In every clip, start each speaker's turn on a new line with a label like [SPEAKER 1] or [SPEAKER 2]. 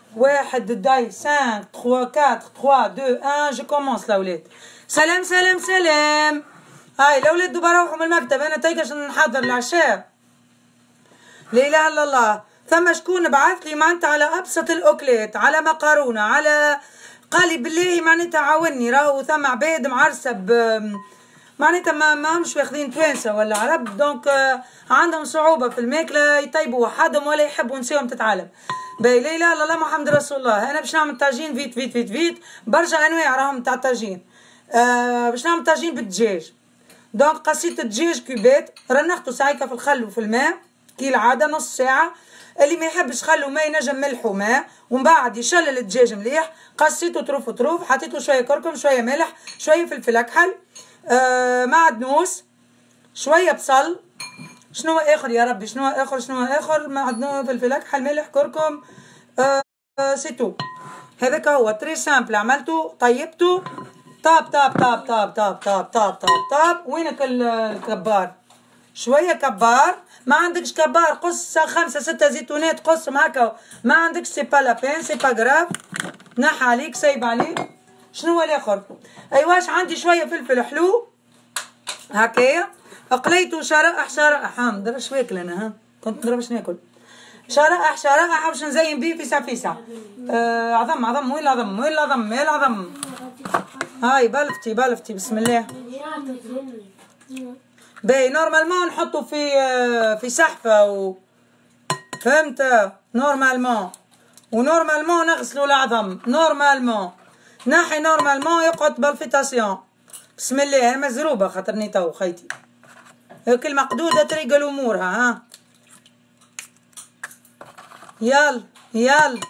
[SPEAKER 1] واحد داي 5 3 4 3 2 1 جو كومونس الاولاد. سلام سلام سلام. هاي الاولاد دوبا روحوا من المكتب، انا تايكاش نحضر العشاء. لا اله الا الله. ثم شكون بعث لي معناتها على ابسط الاكلات، على مقارونه، على قال لي بالله معناتها عاوني، راهو ثم عباد معرسه معناتها ما همش واخدين توانسه ولا عرب، دونك عندهم صعوبه في الماكله يطيبوا وحدهم ولا يحبوا نساهم تتعلم. باهي لا اله الا الله محمد رسول الله. انا باش نعمل طاجين فيت فيت فيت فيت، برشا انواع راهم تاع طاجين. باش نعمل طاجين بالدجاج. دونك قصيت الدجاج كوبات، رنخته سايكه في الخل وفي الماء كالعاده نص ساعه. اللي ما يحبش خل وماء ينجم ملح وماء، ومن بعد يشلل الدجاج مليح، قصيته طروف طروف، حطيته شويه كركم، شويه ملح، شويه فلفل اكحل، معدنوس، شويه بصل. شنو اخر يا ربي؟ شنو اخر؟ معدنوس، فلفل اكحل، ملح، كركم، سي تو. هذاك هو تري سامبل. عملته طيبته طاب طاب طاب طاب طاب طاب طاب طاب طاب. وينك الكبار؟ شويه كبار. ما عندكش كبار قص 5 6 زيتونات قصهم هكا. ما عندكش سي با لا بين، سي با غراف، نحى عليك سايب عليك. شنو هو الاخر؟ ايواش عندي شويه فلفل حلو هكايا، قليته شرائح شرائح. ما ندرش واكل انا، ها كنت ندرب باش ناكل شرائح شرائح باش نزين بيه فيسع فيسع. عظم عظم. وين العظم؟ وين العظم؟ وين العظم؟ هاي بلفتي بسم الله. باهي نورمالمون نحطو في سحفه فهمت؟ نورمالمون ونورمالمون نغسلو العظم نورمالمون، ناحي نورمالمون يقعد بالفيتاسيون. بسم الله. انا مزروبه خاطرني تو خيتي هيك المقدوده طريق الامور. ها يلا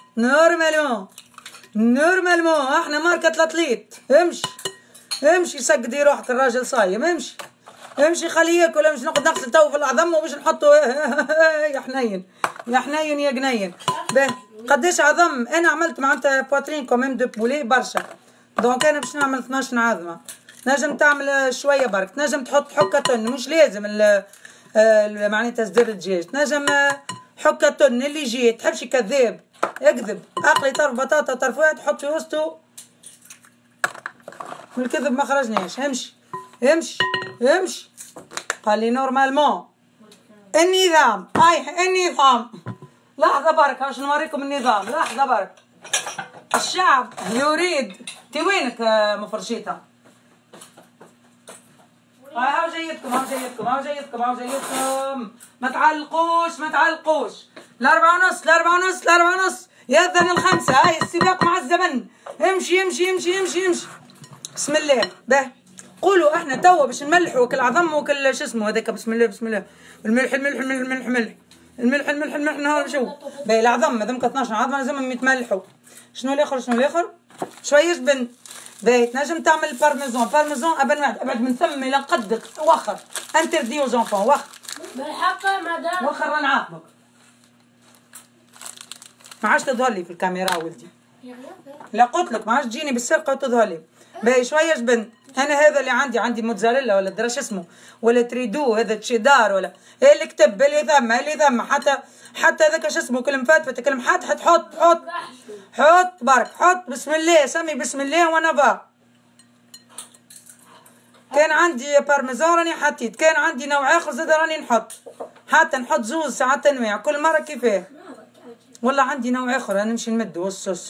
[SPEAKER 1] نورمالمون احنا ماركه الاتليت. امشي سقدي روحك، الراجل صايم. امشي خليه ياكل. امشي نقعد نغسل تو في العظم وباش نحطو يا حنين يا جنين. قداش عظم؟ انا عملت معناتها بواترين كوميم دو بولي برشا، دونك انا باش نعمل 12 عظمه. نجم تعمل شويه برك، تنجم تحط حكه تن، مش لازم معناتها صدر الدجاج، تنجم حكه تن اللي يجي. تحبش كذاب اكذب، اقلي طرف بطاطا طرف واحد حط في وسطه، والكذب ما خرجناش. امشي قال لي نورمالمون النظام. النظام لحظه برك باش نوريكم النظام. لحظه برك. الشعب يريد. انت وينك مفرشيتها؟ هاو جايتكم. ما تعلقوش. الأربعة ونص يأذن الخمسة. هاي السباق مع الزمن. امشي. بسم الله. به قولوا احنا توا باش نملحوا كل عظم وكل شو اسمه هذاك. بسم الله. الملح نهار شو. باهي العظم مادامك 12 عظمه لازمهم يتملحوا. شنو الاخر؟ شويه جبن. باهي تنجم تعمل بارميزون ابعد من ثم الى قدك. وخر انتردي aux enfants. وخر بالحق مدام. وخر رانا نعاقبك. ما عادش تظهر لي في الكاميرا ولدي. لا قلت لك ما عادش تجيني بالسرقه وتظهر لي. باهي شويه جبن. انا هذا اللي عندي موتزاريلا ولا درش اسمه ولا تريدو، هذا تشيدار ولا اللي كتب اللي ذم حتى هذاك شو اسمه كل مفتفت كل محط. حط برك. حط بسم الله. سمي بسم الله وانا با. كان عندي بارميزان راني حطيت، كان عندي نوع اخر زاد راني نحط، حتى نحط زوز ساعات انواع كل مره كيفاه. والله عندي نوع اخر انا نمشي نمد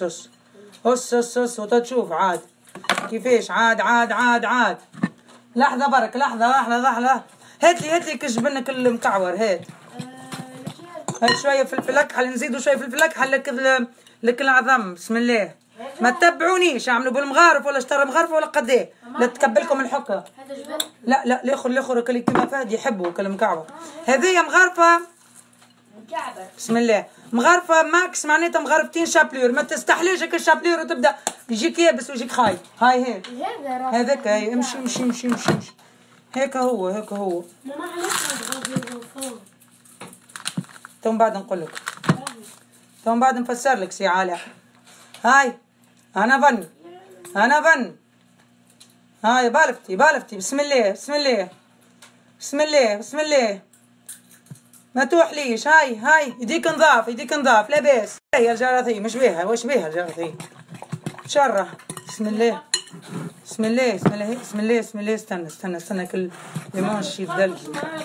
[SPEAKER 1] هس وتشوف عاد كيفاش. عاد لحظه برك. لحظه. هات لي كجبنك المكعور. هات شويه فلفل اكحل، نزيدوا شويه فلفل اكحل لك العظم. بسم الله. ما تتبعونيش اعملوا بالمغارف ولا اشترى مغارفه ولا قديه، لا تكبلكم الحكه. لا الاخر كيما فهد يحبوا كل مكعور. هذه مغارفه. بسم الله. مغرفه ماكس معناتها مغرفتين شابلور. ما تستحليش هكا الشابلور وتبدا يجيك يابس ويجيك خايب. هاي هيك هذاك. هاي امشي. هيك هو. ثم بعد نقول لك، ثم بعد نفسر لك سي عالح. هاي انا فن. هاي بالفتي. بسم الله. ما توحليش. هاي يديك نظاف يديك نظاف لاباس. هي الجراثيم مش بيها واش بيها الجراثيم. شره. بسم الله بسم الله بسم الله بسم الله بسم الله. استنى كل ليمون شي الثلج.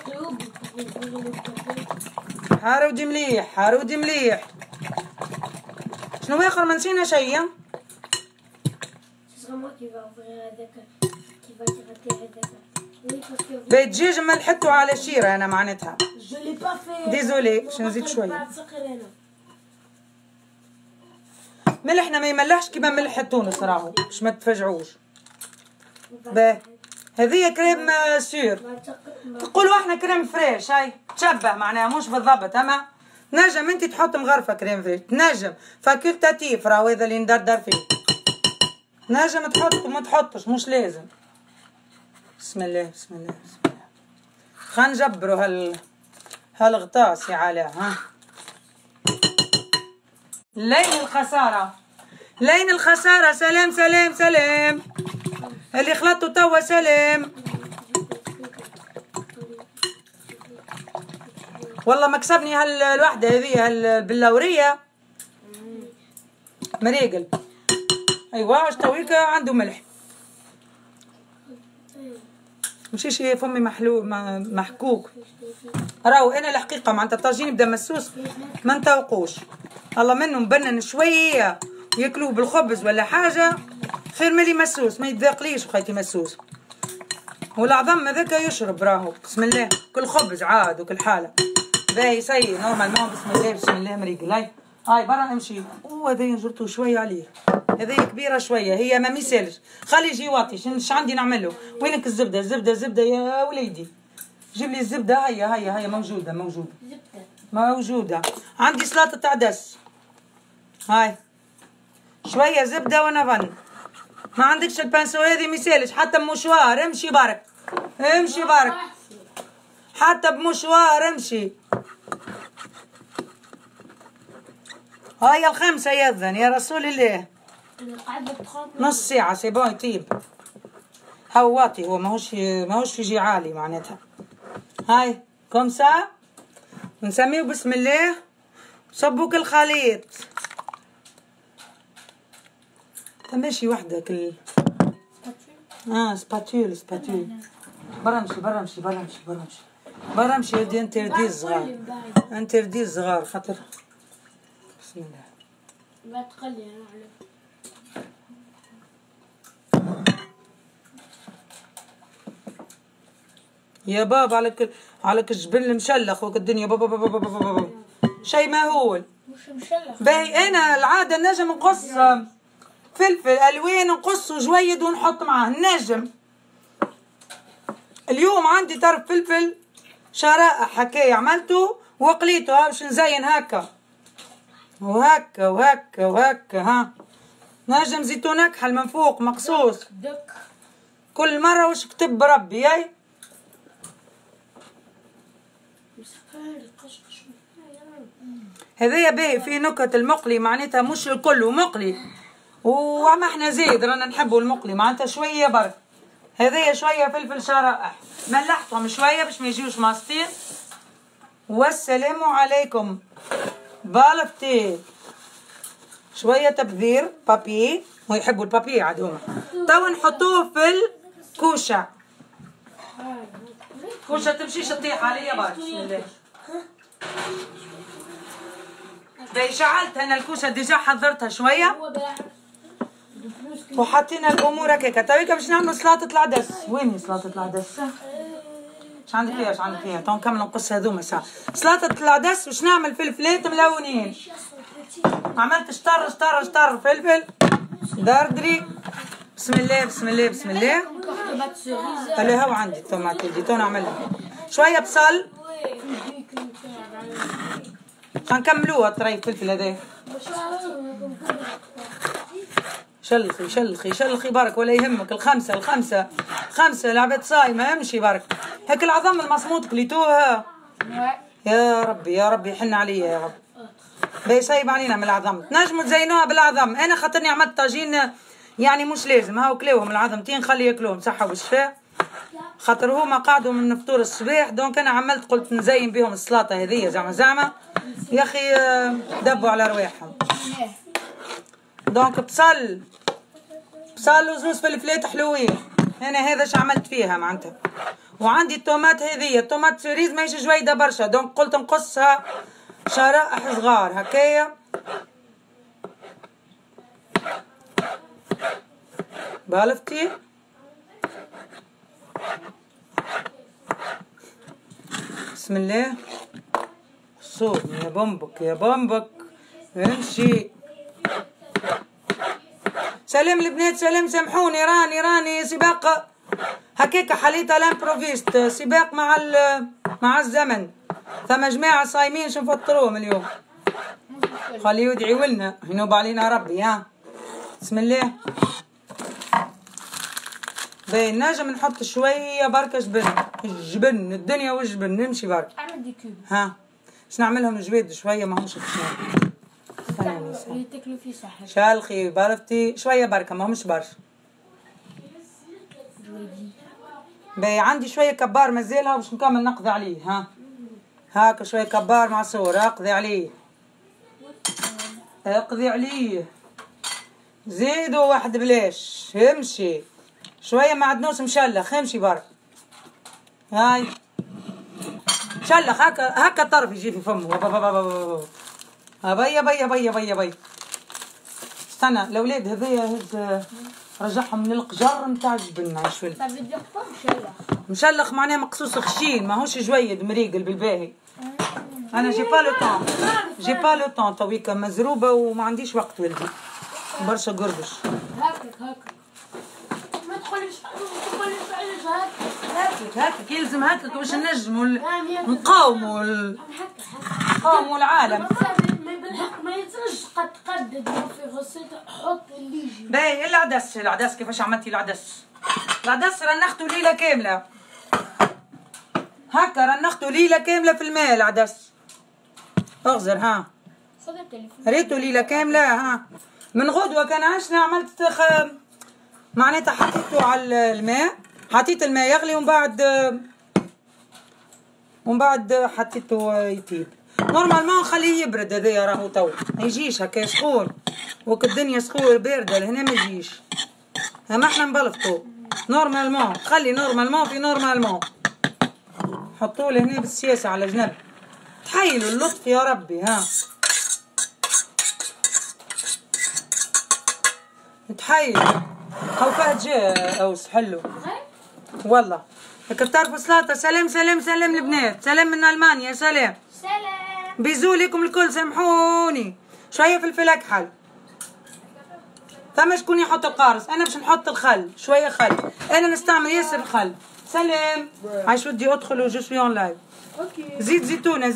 [SPEAKER 1] حارودي مليح حارودي مليح. شنو اخر ما نسينا شيء. بيت دجاج ملحته على شيره انا معناتها. ديزولي باش نزيد شويه. ملحنا ما يملحش كيما ملح تونس راهو باش ما تفجعوش. باهي هذه كريم سور. تقولوا احنا كريم فريش. هاي تشبه معناها مش بالضبط اما نجم انت تحط مغرفه كريم فريش. نجم فاكولتاتيف راهو هذا اللي ندردر فيه. نجم تحط وما تحطش مش لازم. بسم الله بسم الله بسم الله. خلينا نجبروا هالغطاس يا علاء. ها لين الخساره لين الخساره. سلام سلام سلام اللي خلطوا توا. سلام والله مكسبني هالوحده هذه البلاوريه مريقل. ايوا اش تويكا عنده ملح. مشيش فمي محلول محكوك. راهو انا الحقيقه معناتها الطاجين يبدا مسوس ما نتوقوش. الله منه مبنن شويه ياكلوه بالخبز ولا حاجه خير ملي مسوس. ما يتذاقليش خيتي مسوس. والعظم هذاك يشرب راهو. بسم الله كل خبز عاد وكل حاله. باهي سي نورمالمون. بسم الله بسم الله مريقل. هاي برا امشي. هذا نجرتو شويه عليه. هذه كبيره شويه هي ما ميسالش. خلي يجي واطي. اش عندي نعمل له. وينك الزبده الزبده يا وليدي. جيب لي الزبده. هيا موجوده. عندي سلطه عدس. هاي شويه زبده وانا ظن. ما عندكش البانسو هذه ميسالش حتى بمشوار. امشي برك حتى بمشوار امشي. هاي الخمسة يأذن يا رسول الله. نص ساعة سي بون يطيب. هاو واطي هو ماهوش في جي عالي معناتها. هاي كومسا نسميه بسم الله. صبوك الخليط. تمشي وحدة كل سباتول. برمشي يدي انتردي الصغار خاطر. بسم الله.
[SPEAKER 2] ما تقلي
[SPEAKER 1] يا بابا على الجبن المشلخ وك الدنيا بابا شيء مهول.
[SPEAKER 2] مش مشلخ.
[SPEAKER 1] باهي انا العاده نجم نقص فلفل الوان نقصه جويد ونحط معاه. نجم اليوم عندي طرف فلفل شرائح هكايا عملته وقليته باش نزين هكا وهكا. ها نجم زيتون اكحل من فوق مقصوص. كل مره واش كتب بربي. اي هذايا باهي في نكت المقلي معناتها مش الكل ومقلي. وما احنا زيد رانا نحبوا المقلي معناتها شويه برك. هذايا شويه فلفل شرائح ملحتهم شويه باش ما يجيوش ماسطين. والسلام عليكم. بالفتي شويه تبذير بابي ويحبوا البابي عاد هما. توا نحطوه في الكوشه. كوشه تمشيش تطيح عليا برك. بسم الله. باهي شعلت انا الكوشه ديجا حضرتها شويه وحطينا الامور هكاكا. تويكا باش نعملوا سلطه العدس. وين سلطه العدس؟ اش عندك فيها تو نكمل نقص هذوما ساعه. سلطه العدس واش نعمل فلفلات ملونين. عملت شطر فلفل دردري. بسم الله. هلا هو عندي الطوماط دي تو نعملها. شويه بصل. حنكملوها طري الفلفل هذا. شلخي برك ولا يهمك. الخمسة العباد صايمة امشي برك. هيك العظم المصموط قليتوها. يا ربي يحن عليا يا رب. باهي صايب علينا من العظم. تنجموا تزينوها بالعظم. انا خاطرني عملت طاجين يعني مش لازم. هاو كلاوهم العظمتين خلي ياكلوهم صحة وشفاء. خاطر هما قعدوا من فطور الصباح، دونك انا عملت قلت نزين بهم السلاطه هذيا زعما يا اخي دبوا على رواحهم. دونك بصل وزوز فلفلات حلوين، انا هذا اش عملت فيها معناتها. وعندي الطومات هذيا، الطومات سيريز ماهيش جويده برشا، دونك قلت نقصها شرائح صغار هكايا. بالفتي بسم الله. صوت يا بومبك يا بومبك امشي. سلام البنات، سلام، سامحوني راني سباق هكاك حليتها لامبروفيست، سباق مع الزمن. ثم جماعة صايمين شو نفطروهم اليوم، خليه يدعي ولنا ينوب علينا ربي. ها بسم الله. باين نجم نحط شوية بركة جبن الدنيا والجبن نمشي برك. ها باش نعملهم جويد شوية ماهمش
[SPEAKER 2] يتاكلوا فيه صحة.
[SPEAKER 1] شالخي برفتي شوية بركة ماهمش برشا. باهي عندي شوية كبار مازالها باش نكمل نقضي عليه. ها هاكا شوية كبار معصور اقضي عليه اقضي عليه. زيدوا واحد بلاش امشي. شوية معدنوس مشلخ امشي برك. هاي مشلخ هاكا طرف يجي في فمه. بي استنى الاولاد هذيا رجعهم من القجر نتاع الجبن مع شوي. مشلخ معناه مقصوص خشين ماهوش جويد مريقل بالباهي. انا جي با لو طون تويكا مزروبه وما عنديش وقت ولدي برشا قردش.
[SPEAKER 2] هاكك ما تقوليش
[SPEAKER 1] هاكك يلزم هاكك باش نجموا نقاوموا العالم.
[SPEAKER 2] ما يصيرش تقدد في غسيل حط اللي يجي.
[SPEAKER 1] باهي العدس كيفاش عملتي العدس رنختو ليله كامله هكا رنختو ليله كامله في الماء العدس. اغزر ها ريتو ليله كامله. ها من غدوه كان عشنا عملت معناتها حطيته على الماء، حطيت الماء يغلي ومن بعد حطيته يطيب. نورمالمون نخليه يبرد هذايا راهو تو ما يجيش هكا سخون وقت الدنيا سخون بارده لهنا ما يجيش. اما احنا نبلفطو نورمالمون، خلي نورمالمون في نورمالمون. حطوه لهنا بالسياسه على جنب. تحيلوا اللطف يا ربي. ها تحيلوا هاو فهد جا اوس حلو والله. هكا تعرفوا سلاطه. سلام البنات، سلام من المانيا. سلام بيزو ليكم الكل. سامحوني شويه فلفل اكحل. ثم شكون يحط القارص؟ انا باش نحط الخل شويه خل. انا نستعمل ياسر الخل. سلام عايش ودي ادخل وجو سوي اون لايف. زيت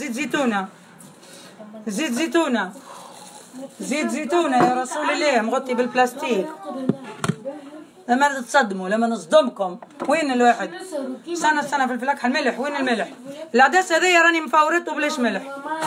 [SPEAKER 1] زيتونه يا رسول الله مغطي بالبلاستيك. لما تصدموا لما نصدمكم. وين الواحد؟ سنة فلفل اكحل ملح. وين الملح؟ العدس هذايا راني مفورته بلاش ملح.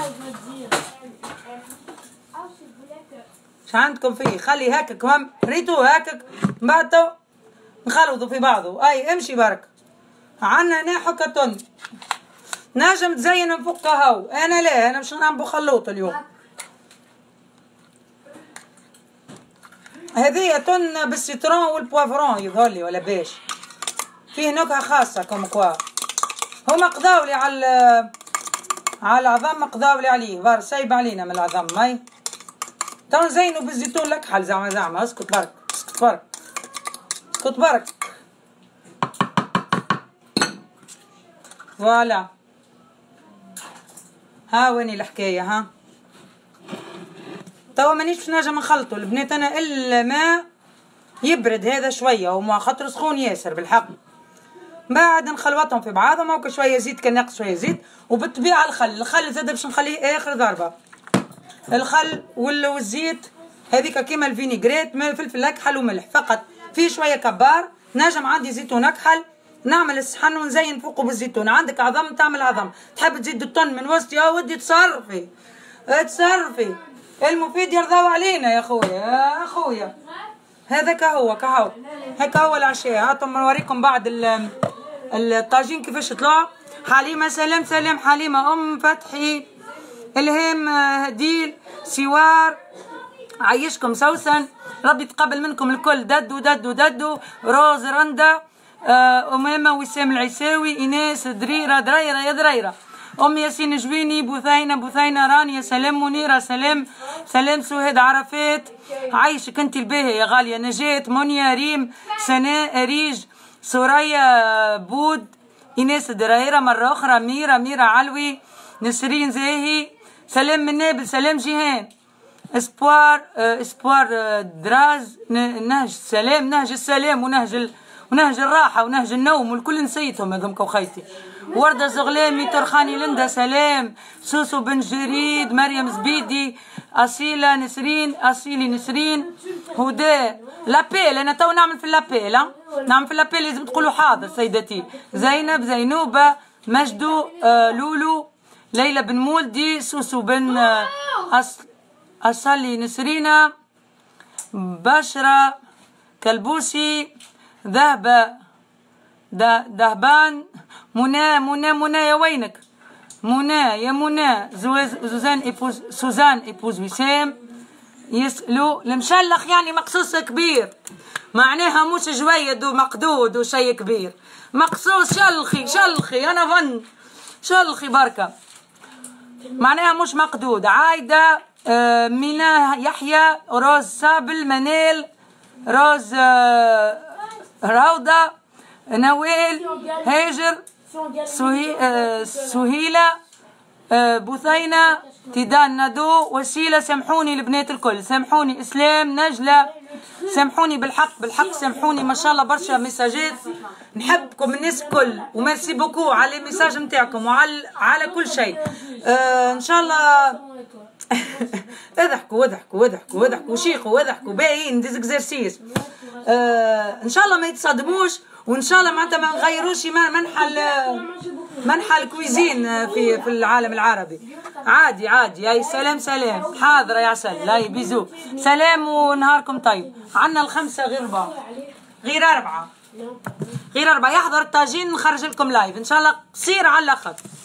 [SPEAKER 1] ش عندكم فيه؟ خلي هكاك هم ريتو هكاك بعد نخلطوا في بعضه. اي امشي برك. عنا هنا حكة نجم تزين من فوق هاو. انا لا، انا مش نعمل خلوط اليوم. هذه تن بالسيترون والبوافرون يظهر لي ولا باش فيه نكهه خاصه كم كوا. هما قضاو لي على العظم، قضاو لي عليه بار سايب علينا من العظم. ماي تو زينوا بالزيتون الاكحل زعما. اسكت برك فوالا. ها ويني الحكايه. ها توا مانيش باش نجم نخلطو البنات انا الا ما يبرد هذا شويه وما خاطر سخون ياسر بالحق. بعد نخلطهم في بعضهم هاكا شويه زيت كان ناقص شويه زيت. وبالطبيعه الخل زاد باش نخليه اخر ضربه. الخل والزيت هذيك كيما الفينيغريت فلفل اكحل وملح فقط. فيه شويه كبار. نجم عندي زيتون اكحل نعمل الصحن ونزين فوقه بالزيتون. عندك عظم تعمل عظم. تحب تزيد الطن من وسط يا ودي تصرفي المفيد يرضاو علينا يا خويا. هذا كهو هكا هو العشاء. هاتم نوريكم بعد الطاجين كيفاش طلع. حليمة سلام سلام، حليمة أم فتحي، الهام هديل، سوار، عيشكم سوسن، ربي يتقبل منكم الكل. ددو ددو ددو، روز رندا، أمامة، وسام العيساوي، إيناس، دريرة دريرة يا دريرة، أم ياسين جويني، بثينة بثينة، رانيا سلام، منيرة سلام سلام، سهاد عرفات، عايشك انت الباهي يا غالية، نجاة، منيا، ريم، سناء، ريج، سوريا، بود، إيناس دريرة مرة أخرى، ميرة علوي، نسرين زاهي، سلام من نابل، سلام جيهان، اسبوار دراز، نهج السلام، نهج السلام، ونهج الراحة ونهج النوم، والكل نسيتهم هذومك وخيتي. وردة زغلامي، ترخاني، لندا سلام، سوسو بن جريد، مريم زبيدي، أصيلة نسرين، أصيلي نسرين، هدى، لابيل. أنا تو نعمل في اللابيل، نعمل في اللابيل، لازم تقولوا حاضر سيدتي. زينب، زينوبة، مجدو، لولو، ليلى بن مولدي، سوسو بن أصلي نسرينة، بشرة، كلبوسي، دهبان، منى يا وينك؟ يا منى، سوزان إيبوز وسام، يسألوا المشلخ يعني مقصوص كبير، معناها مش جويد ومقدود وشي كبير، مقصوص شلخي أنا ظن شلخي بركة، معناها مش مقدود. عايدة، مينا، يحيى، روز سابل، منال، روز، روضة، نوال، هاجر، سهيلة، بثينة، تيدان، ندو، وسيلة. سامحوني البنات الكل، سامحوني. إسلام، نجلة، سامحوني بالحق سامحوني، ما شاء الله برشا ميساجات، نحبكم الناس الكل، وميرسي بوكو على الميساج نتاعكم وعلى كل شيء. ان شاء الله اضحكوا وشيخوا واضحكوا باين ديزكزرسيس. ان شاء الله ما يتصادموش، وان شاء الله معناتها ما نغيروش منحى الكويزين في العالم العربي. عادي يا سلام حاضره يا عسل، لا بيزو سلام ونهاركم طيب. عنا الخمسه غير أربعة يحضر الطاجين، نخرج لكم لايف ان شاء الله قصير على الاخر.